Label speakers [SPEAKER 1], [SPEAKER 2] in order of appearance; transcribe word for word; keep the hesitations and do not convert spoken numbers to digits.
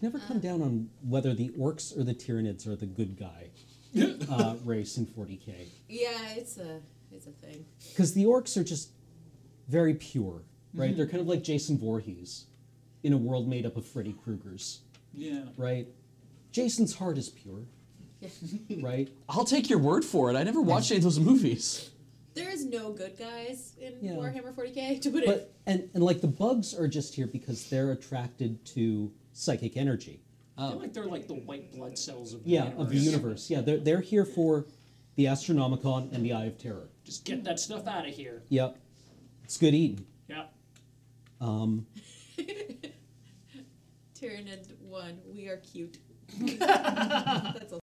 [SPEAKER 1] never come uh, down on whether the orcs or the Tyranids are the good guy uh, race in forty K.
[SPEAKER 2] Yeah, it's a it's a thing.
[SPEAKER 1] Because the orcs are just very pure, right? Mm-hmm. They're kind of like Jason Voorhees in a world made up of Freddy Kruegers.
[SPEAKER 3] Yeah.
[SPEAKER 1] Right? Jason's heart is pure.
[SPEAKER 2] Yeah.
[SPEAKER 1] Right?
[SPEAKER 4] I'll take your word for it. I never watched any of those movies.
[SPEAKER 2] There is no good guys in
[SPEAKER 1] yeah.
[SPEAKER 2] Warhammer forty K, to put
[SPEAKER 1] but,
[SPEAKER 2] it.
[SPEAKER 1] And, and like the bugs are just here because they're attracted to psychic energy.
[SPEAKER 3] I feel like they're like the white blood cells of the
[SPEAKER 1] yeah,
[SPEAKER 3] universe.
[SPEAKER 1] of the universe. Yeah, they're, they're here for the Astronomicon and the Eye of Terror.
[SPEAKER 3] Just get that stuff out of here.
[SPEAKER 1] Yep. It's good eating.
[SPEAKER 3] Yeah.
[SPEAKER 1] Um...
[SPEAKER 2] Tyranid one, we are cute. That's all.